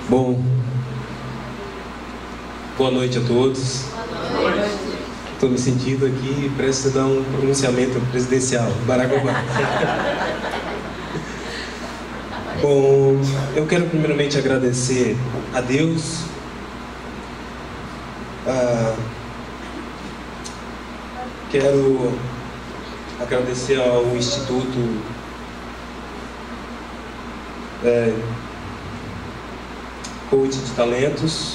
Bom, boa noite a todos. Estou me sentindo aqui, prestes a dar um pronunciamento presidencial. Barack Obama. Bom, eu quero primeiramente agradecer a Deus, quero agradecer ao Instituto Coach de Talentos,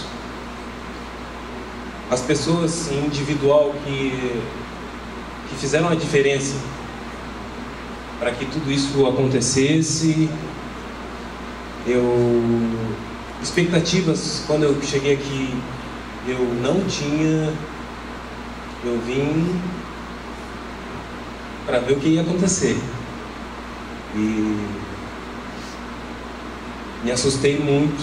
as pessoas em individual que fizeram a diferença para que tudo isso acontecesse. Expectativas, quando eu cheguei aqui, eu não tinha. Eu vim para ver o que ia acontecer. E me assustei muito.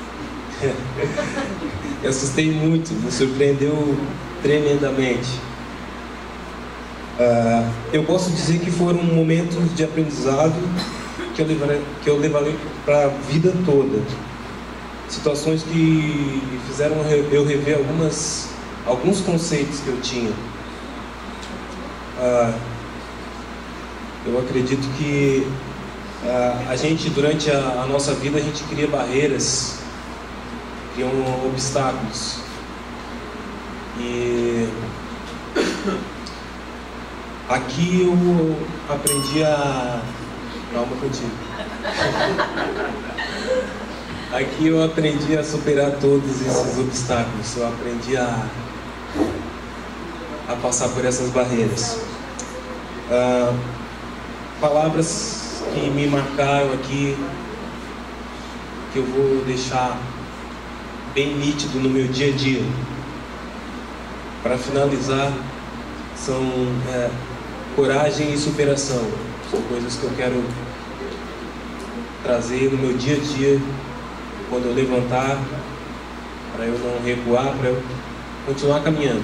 Me assustei muito, me surpreendeu tremendamente. Eu posso dizer que foram momentos de aprendizado que eu levarei para a vida toda. Situações que fizeram eu rever alguns conceitos que eu tinha. Eu acredito que a gente, durante a nossa vida, a gente cria barreiras, cria obstáculos. E aqui eu aprendi a... Calma contigo. Aqui eu aprendi a superar todos esses obstáculos. Eu aprendi a passar por essas barreiras. Palavras que me marcaram aqui, que eu vou deixar bem nítido no meu dia a dia. Para finalizar, são coragem e superação. São coisas que eu quero trazer no meu dia a dia, quando eu levantar, para eu não recuar, para eu continuar caminhando.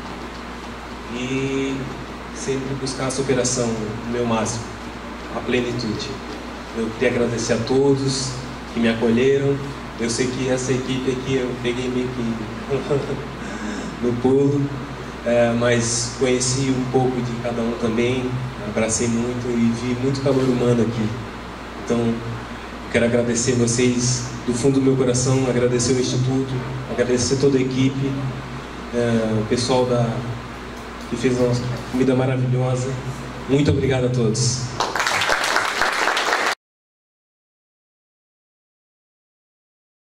E sempre buscar a superação no meu máximo, a plenitude. Eu queria agradecer a todos que me acolheram. Eu sei que essa equipe aqui eu peguei meio que no pulo, mas conheci um pouco de cada um também, abracei muito e vi muito calor humano aqui. Então, quero agradecer vocês do fundo do meu coração, agradecer o Instituto, agradecer toda a equipe, o pessoal que fez uma comida maravilhosa. Muito obrigado a todos.